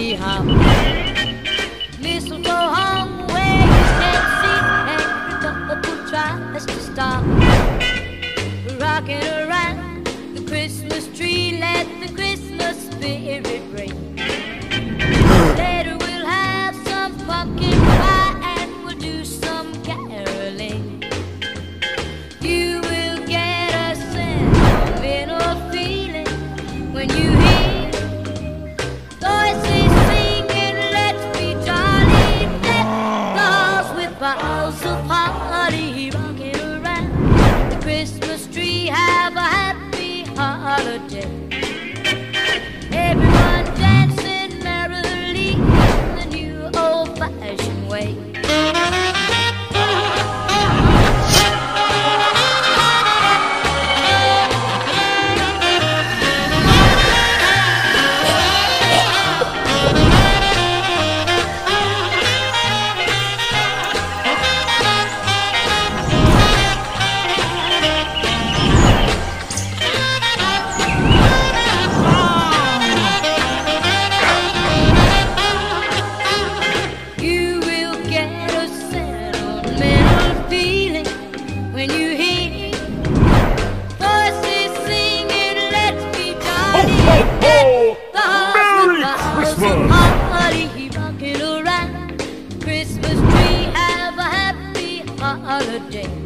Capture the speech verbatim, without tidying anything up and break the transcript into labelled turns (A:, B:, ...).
A: chimney hop. Mistletoe hung where you can't see. Every couple tries to stop. Rocking around the Christmas tree, let the Christmas spirit ring. Later we'll have some pumpkin pie and we'll do some caroling. You will get a sentimental feeling when you hear voices singing, let's be jolly. Let those with boughs of holly rocking around the Christmas tree. Have a happy holiday. Everyone dancing merrily in the new old-fashioned way. Rocking around Christmas tree, have a happy holiday.